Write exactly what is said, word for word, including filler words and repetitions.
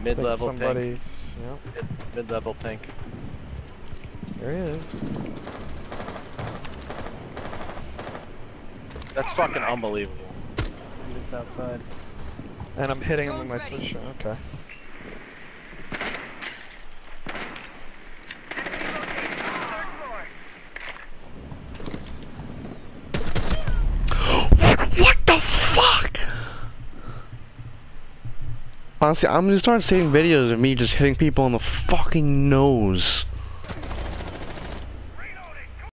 Mid-level somebody's, pink. Yep. Mid, mid-level pink. There he is. That's fucking unbelievable. It's outside. And I'm hitting him with my push. Okay. What the fuck? Honestly, I'm gonna start seeing videos of me just hitting people in the fucking nose.